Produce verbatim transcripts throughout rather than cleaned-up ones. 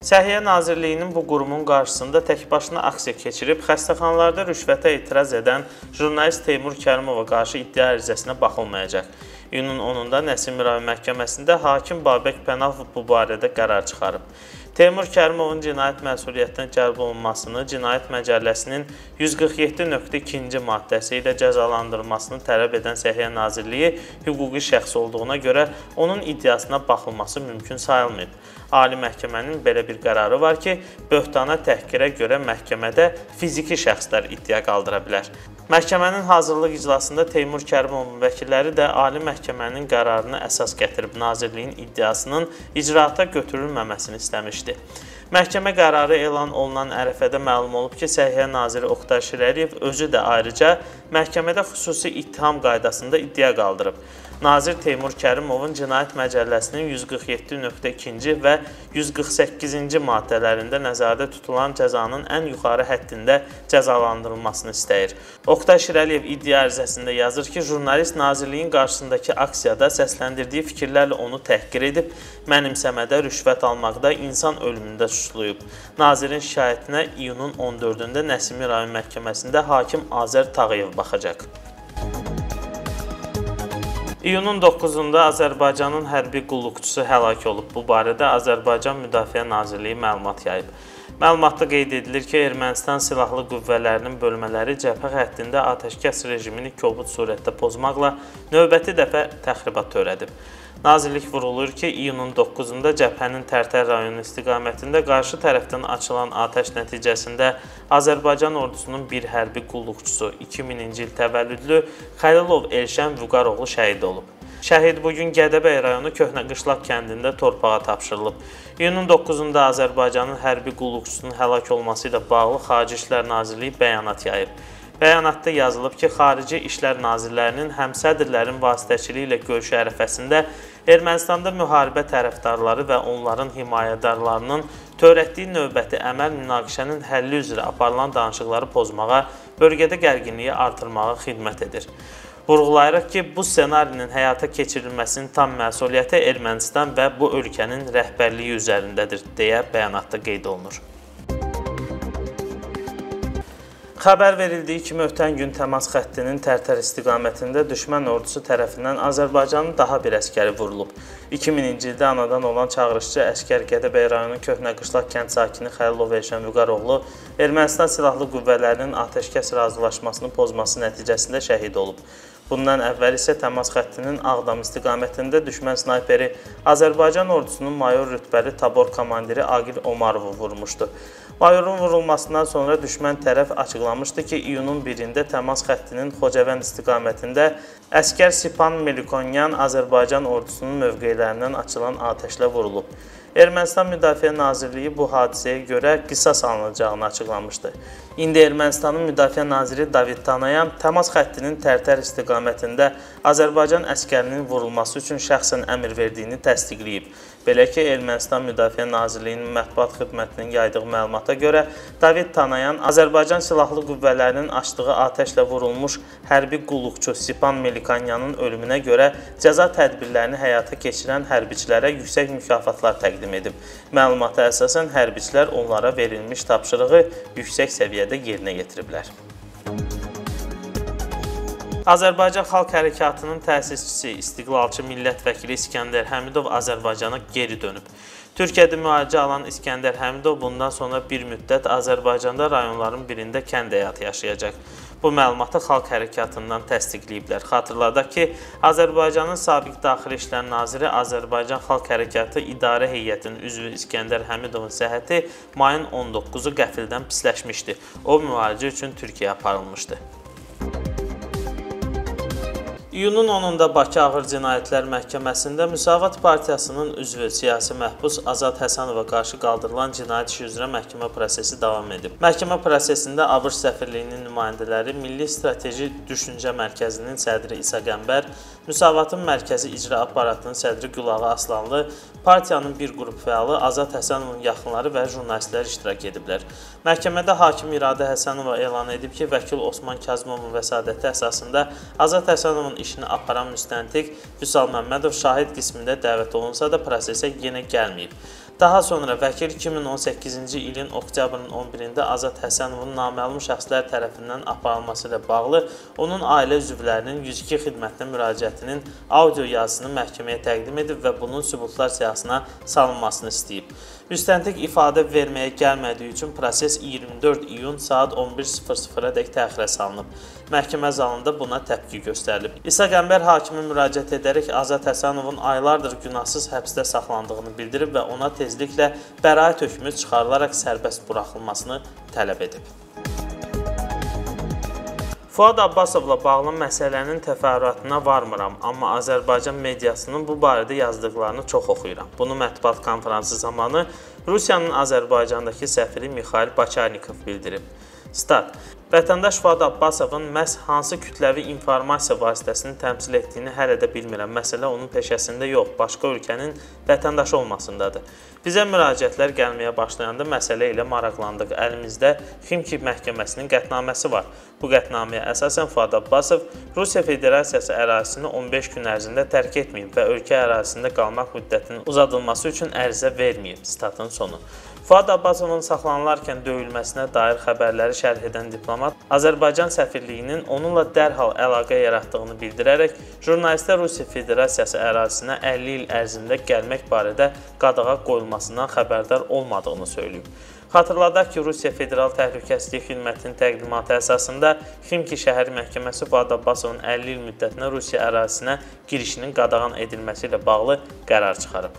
Səhiyyə Nazirliyinin bu qurumun qarşısında təkbaşına aksiya keçirib, xəstəxanalarda rüşvətə etiraz edən jurnalist Teymur Kərimova qarşı iddia ərizəsinə baxılmayacaq. İyunun onunda Nəsimi rayon məhkəməsində hakim Babək Pənahov bu barədə qərar çıxarıb. Teymur Kərimovun cinayət məsuliyyətinə cəlb olunmasını Cinayət Məcəlləsinin yüz qırx yeddi nöqtə ikinci maddəsi ilə cəzalandırılmasını tələb edən Səhiyyə Nazirliyi hüquqi şəxs olduğuna görə onun iddiasına baxılması mümkün sayılmayıb. Ali Məhkəmənin belə bir qərarı var ki, böhtana təhqirə görə məhkəmədə fiziki şəxslər iddia qaldıra bilər. Məhkəmənin hazırlıq iclasında Teymur Kərimovun vəkilləri də Ali Məhkəmənin qərarını əsas gətirib Nazirliyin iddiasının icraata götürülməməsini istəmişdi. Məhkəmə qərarı elan olunan ərəfədə məlum olub ki, Səhiyyə Naziri Oqtay Şirəliyev özü də ayrıca məhkəmədə xüsusi ittiham qaydasında iddia qaldırıb. Nazir Teymur Kərimovun Cinayət Məcəlləsinin yüz qırx yeddi nöqtə ikinci və yüz qırx səkkizinci maddələrində nəzərdə tutulan cəzanın ən yuxarı həddində cəzalandırılmasını istəyir. Oqtay Şirəliyev iddia ərizəsində yazır ki, jurnalist Nazirliyin qarşısındakı aksiyada səsləndirdiyi fikirlərlə onu təhqir edib, mənimsəmədə, rüşvət almaqda, insan ölümündə suçlayıb. Nazirin şikayətinə iyunun on dördündə Nəsimi rayon məhkəməsində hakim Azər Tağıyev baxacaq. İyunun doqquzunda Azərbaycanın hərbi qulluqçusu həlak olub. Bu barədə Azərbaycan Müdafiə Nazirliyi məlumat yayıb. Məlumatda qeyd edilir ki, Ermənistan silahlı qüvvələrinin bölmələri cəbhə xəttində atəşkəs rejimini kobud surətdə pozmaqla növbəti dəfə təxribat törədib. Nazirlik vurğulayır ki, iyunun doqquzunda cəbhənin Tərtər rayonu istiqamətində qarşı tərəfdən açılan atəş nəticəsində Azərbaycan ordusunun bir hərbi qulluqçusu iki minci il təvəllüdlü Xəlilov Elşən Vüqaroğlu şəhid olub. Şəhid bugün Gədəbəy rayonu Köhnəqışlaq kəndində torpağa tapşırılıb. İyunun doqquzunda Azərbaycanın hərbi qulluqçusunun həlak olması ilə bağlı Xarici İşlər Nazirliyi bəyanat yayıb. Bəyanatda yazılıb ki, Xarici İşlər Nazirlərinin həmsədrlərin vasitəçiliyi ilə görüşü ərəfəsində Ermənistanda müharibə tərəfdarları və onların himayədarlarının törətdiyi növbəti əməl münaqişənin həlli üzrə aparılan danışıqları pozmağa, bölgədə gərginliyi artırmağa xidmət edir. Vurğulayırıq ki, bu ssenarinin həyata keçirilməsinin tam məsuliyyəti Ermənistan və bu ölkənin rəhbərliyi üzərindədir, deyə bəyanatda qeyd olunur. Xəbər verildiyi kimi ötən gün təmas xəttinin Tərtər istiqamətində düşmən ordusu tərəfindən Azərbaycanın daha bir əskəri vurulub. iki minci ildə anadan olan çağırışçı əskər Gədəbəy rayonu Köhnəqışlaq kənd sakini Xəlilov Elşən Vüqaroğlu Ermənistan silahlı qüvvələrinin atəşkəs razılaşmasını pozması nəticəsində şəhid olub. Bundan əvvəl isə təmas xəttinin Ağdam istiqamətində düşmən snayperi Azərbaycan ordusunun mayor rütbəli tabor komandiri Aqil Omarovu vurmuşdu. Mayorun vurulmasından sonra düşmən tərəf açıqlamışdı ki, iyunun birində təmas xəttinin Xocavənd istiqamətində əskər Sipan Melikonyan Azərbaycan ordusunun mövqelərindən açılan atəşlə vurulub. Ermənistan Müdafiə Nazirliyi bu hadisəyə görə qisas alınacağını açıqlamışdı. İndi Ermənistanın Müdafiə Naziri David Tanayan təmas xəttinin Tərtər istiqamətində Azərbaycan əskərinin vurulması üçün şəxsən əmr verdiyini təsdiqləyib. Belə ki, Ermənistan Müdafiə Nazirliyinin mətbuat xidmətinin yaydığı məlumata görə David Tanayan Azərbaycan silahlı qüvvələrinin açdığı atəşlə vurulmuş hərbi qulluqçu Sipan Melikonyanın ölümünə görə cəza tədbirlərini həyata keçirən hərbiçilərə yüksək mükafatlar təqdim edib. Məlumata əsasən hərbiçilər onlara verilmiş tapşırığı yüksək səviyyədə yerinə yetiriblər. Azərbaycan Xalq Hərəkatının təsisçisi, istiqlalçı millət vəkili İskəndər Həmidov Azərbaycana geri dönüb. Türkiyədə müalicə alan İskəndər Həmidov bundan sonra bir müddət Azərbaycanda rayonların birində kənd həyatı yaşayacaq. Bu məlumatı Xalq Hərəkatından təsdiqləyiblər. Xatırladaq ki, Azərbaycanın sabiq Daxili İşlər Naziri Azərbaycan Xalq Hərəkatı İdarə Heyətinin üzvü İskəndər Həmidovun səhhəti mayın on doqquzu qəfildən pisləşmişdi. O, müalicə üçün Türkiyəyə aparılmışdı. İyunun onunda Bakı Ağır Cinayətlər Məhkəməsində Müsavat Partiyasının üzvü siyasi məhbus Azad Həsənova qarşı qaldırılan cinayət işi üzrə məhkəmə prosesi davam edib. Məhkəmə prosesində ABŞ səfirliyinin nümayəndələri, Milli Strateji Düşüncə Mərkəzinin sədri İsa Qəmbər, Müsavatın Mərkəzi İcra Aparatının sədri Gülağı Aslanlı, partiyanın bir qrup fəalı Azad Həsənovun yaxınları və jurnalistlər iştirak ediblər. Məhkəmədə hakim İradə Həsənova elan edib ki, vəkil Osman Kazımovun vəsadəti əsasında Azad Həsənovun işini aparan müstəntiq Vüsal Məmmədov şahid qismində dəvət olunsa da prosesə yenə gəlməyib. Daha sonra vəkil iki min on səkkizinci ilin oktyabrın on birində Azad Həsənovun naməlum şəxslər tərəfindən aparılması ilə bağlı onun ailə üzvlərinin yüz iki xidmətinə müraciətinin audio yazısını məhkəməyə təqdim edib və bunun sübutlar siyahısına salınmasını istəyib. Müstəntiq ifadə verməyə gəlmədiyi üçün proses iyirmi dörd iyun saat on bir sıfır sıfıra dək təxirə salınıb. Məhkəmə zalında buna təpki göstərilib. İsa Qəmbər hakimə müraciət edərək Azad Həsənovun aylardır günahsız həbsdə saxlandığını bildirib və ona tezliklə bəraət hökmü çıxarılaraq sərbəst buraxılmasını tələb edib. Fuad Abbasovla bağlı məsələnin təfərrüatına varmıram, amma Azərbaycan mediasının bu barədə yazdıqlarını çox oxuyuram. Bunu mətbuat konfransı zamanı Rusiyanın Azərbaycandakı səfiri Mixail Baçarnikov bildirib. Stat. Vətəndaş Fuad Abbasovun məhz hansı kütləvi informasiya vasitəsini təmsil etdiyini hələ də bilmirəm. Məsələ onun peşəsində yox, başqa ölkənin vətəndaşı olmasındadır. Bizə müraciətlər gəlməyə başlayanda məsələ ilə maraqlandıq. Əlimizdə Ximki məhkəməsinin qətnaməsi var. Bu qətnaməyə əsasən Fuad Abbasov Rusiya Federasiyası ərazisini on beş gün ərzində tərk etməyib və ölkə ərazisində qalmaq müddətinin uzadılması üçün ərizə verməyib. Statın sonu. Fuad Abbasovun saxlanılarkən döyülməsinə dair xəbərləri şərh edən diplomat Azərbaycan səfirliyinin onunla dərhal əlaqə yaratdığını bildirərək jurnalistə Rusiya Federasiyası ərazisinə əlli il ərzində gəlmək barədə qadağa qoyulmasından xəbərdar olmadığını söyləyib. Xatırladaq ki, Rusiya Federal Təhlükəsizlik Xidmətinin təqdimatı əsasında Ximki şəhər məhkəməsi Fuad Abbasovun əlli il müddətinə Rusiya ərazisinə girişinin qadağan edilməsi ilə bağlı qərar çıxarıb.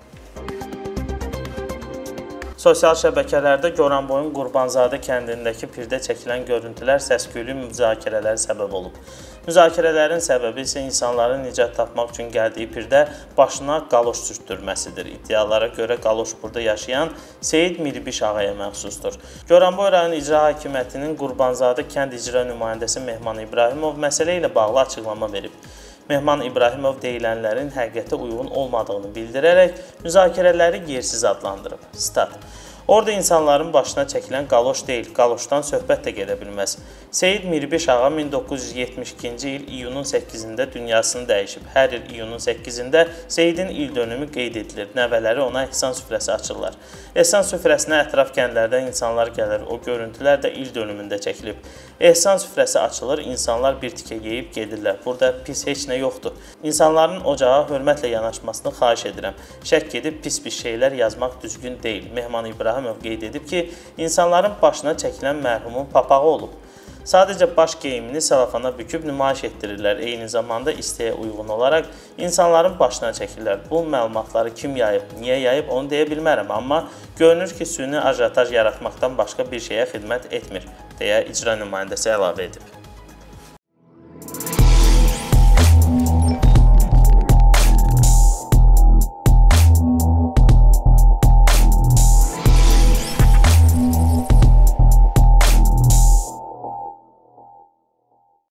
Sosial şəbəkələrdə Goranboyun Qurbanzadə kəndindəki pirdə çəkilən görüntülər səs-küylü müzakirələrə səbəb olub. Müzakirələrin səbəbi isə insanların nicat tapmaq üçün gəldiyi pirdə başına qaloş sürtdürməsidir. İddialara görə qaloş burada yaşayan Seyid Miribiş ağaya məxsusdur. Goranboy rayon İcra Hakimiyyətinin Qurbanzadə kənd icra nümayəndəsi Mehman İbrahimov məsələ ilə bağlı açıqlama verib. Mehman İbrahimov deyilənlərin həqiqətə uyğun olmadığını bildirərək müzakirələri yersiz adlandırıb. Stat. Orada insanların başına çəkilən qaloş deyil, qaloşdan söhbət də gedə bilməz. Seyid Miribiş ağa min doqquz yüz yetmiş ikinci il iyunun səkkizində dünyasını dəyişib. Hər il iyunun səkkizində Seyidin il dönümü qeyd edilir. Nəvələri ona ehsan süfrəsi açırlar. Ehsan süfrəsinə ətraf kəndlərdən insanlar gəlir. O görüntülər də il dönümündə çəkilib. Ehsan süfrəsi açılır, insanlar bir tikə yeyib gedirlər. Burada pis heç nə yoxdur. İnsanların ocağa hörmətlə yanaşmasını xahiş edirəm. Şəkk edib pis-pis şeylər yazmaq düzgün deyil. Mehman İbrahimov qeyd edib ki, insanların başına çəkilən mərhumun papağı olub. Sadəcə baş geyimini selofana büküb nümayiş etdirirlər. Eyni zamanda isteyə uyğun olaraq insanların başına çəkirlər. Bu məlumatları kim yayıb, niyə yayıb onu deyə bilmərəm, amma görünür ki, süni ajotaj yaratmaqdan başqa bir şeyə xidmət etmir, deyə icra nümayəndəsi əlavə edib.